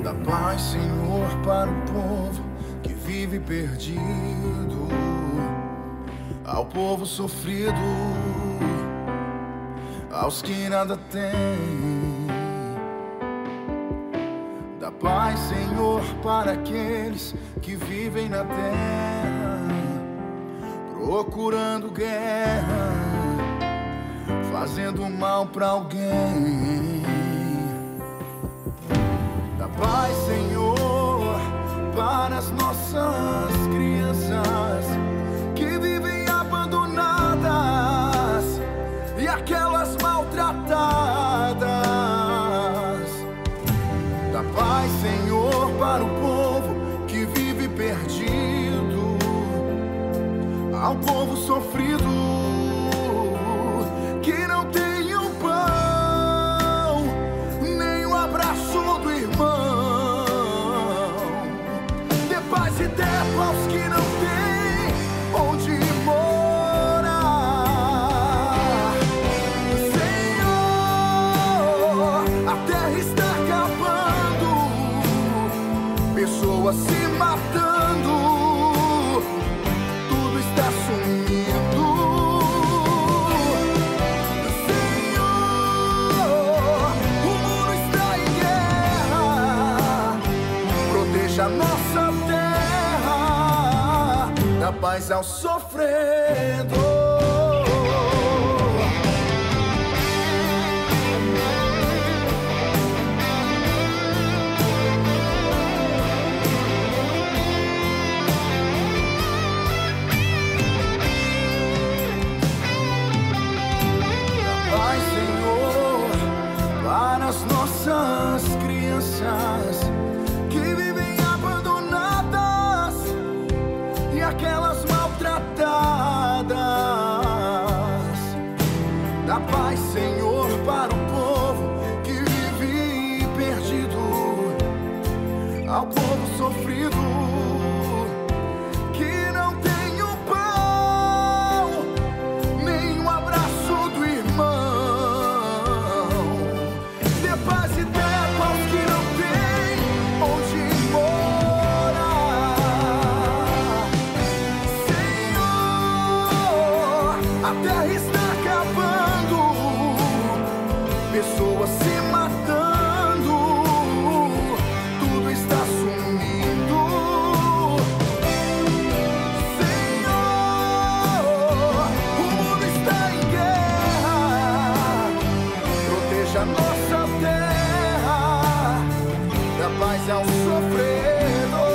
Dá paz, Senhor, para o povo que vive perdido, ao povo sofrido, aos que nada têm. Dá paz, Senhor, para aqueles que vivem na terra, procurando guerra, fazendo mal pra alguém. Dá paz, Senhor, para as nossas crianças que vivem abandonadas e aquelas maltratadas. Dá paz, Senhor, para o povo que vive perdido, ao povo sofrido, que não tem um pão, nem um abraço do irmão. Dê paz e dê aos que não têm onde morar. Senhor, a terra está acabando, pessoas se matando, tudo está sumindo. A nossa terra, dá paz ao sofredor. Dá paz, Senhor, para as nossas crianças que vivem aquelas maltratadas. Dá paz, Senhor, para o povo que vive perdido, ao povo sofrido, que não tem um pão, nem um abraço do irmão. Dê paz e dê aos que não têm onde a terra está acabando, pessoas se matando, tudo está sumindo. Senhor, o mundo está em guerra, proteja a nossa terra, dá paz ao sofredor.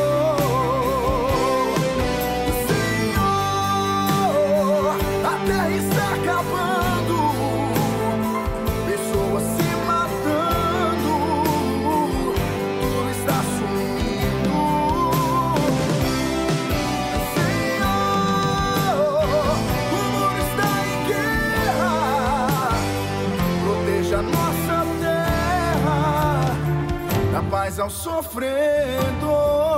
Está acabando, pessoas se matando, tudo está sumindo. Senhor, o mundo está em guerra, proteja a nossa terra, dá paz ao sofredor.